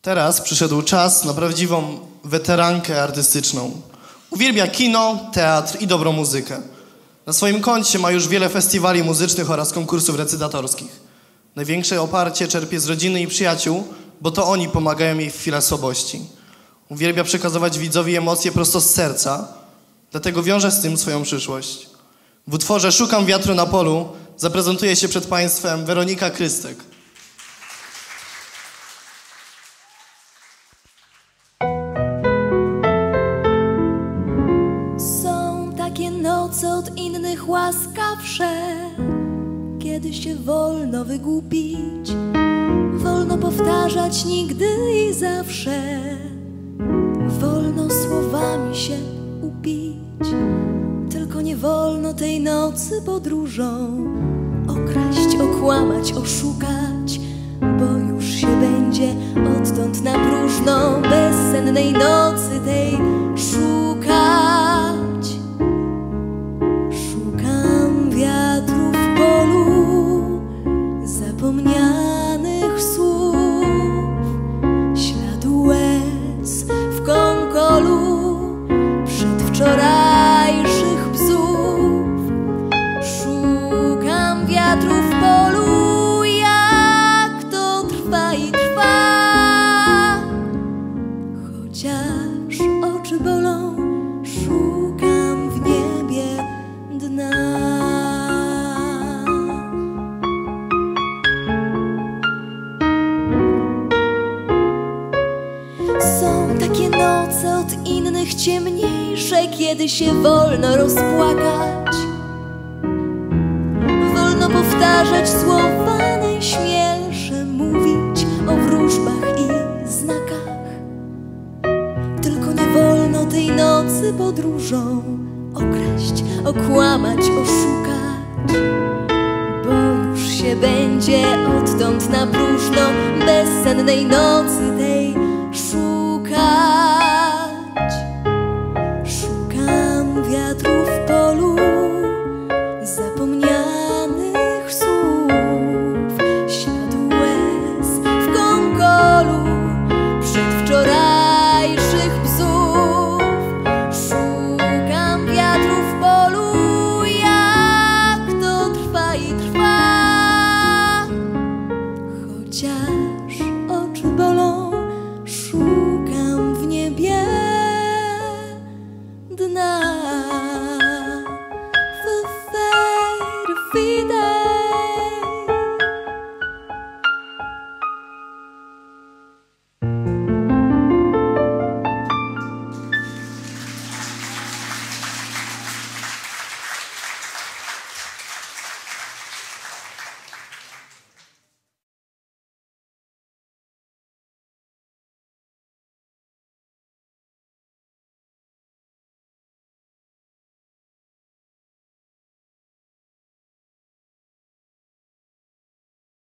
Teraz przyszedł czas na prawdziwą weterankę artystyczną. Uwielbia kino, teatr i dobrą muzykę. Na swoim koncie ma już wiele festiwali muzycznych oraz konkursów recytatorskich. Największe oparcie czerpie z rodziny i przyjaciół, bo to oni pomagają jej w chwilach słabości. Uwielbia przekazywać widzowi emocje prosto z serca, dlatego wiąże z tym swoją przyszłość. W utworze Szukam wiatru na polu zaprezentuje się przed Państwem Weronika Krystek. Są takie noce od innych łaskawsze, kiedy się wolno wygłupić, wolno powtarzać nigdy i zawsze, wolno słowami się upić. Tylko nie wolno tej nocy podróżą okraść, okłamać, oszukać, bo już się będzie odtąd na próżno bezsennej nocy tej szukać. Szukam wiatru w polu, zapomnianych słów, śladu łez w konkolu przedwczorajszych bzów. Szukam wiatru w polu, jak to trwa i trwa, chociaż oczy bolą, szukam w niebie dna. Są takie noce od innych ciemniejsze, kiedy się wolno rozpłakać, wolno powtarzać słowa najśmielsze, mówić o wróżbach i znakach. Tylko nie wolno tej nocy podróżą okraść, okłamać, oszukać, bo już się będzie odtąd na próżno bezsennej nocy tej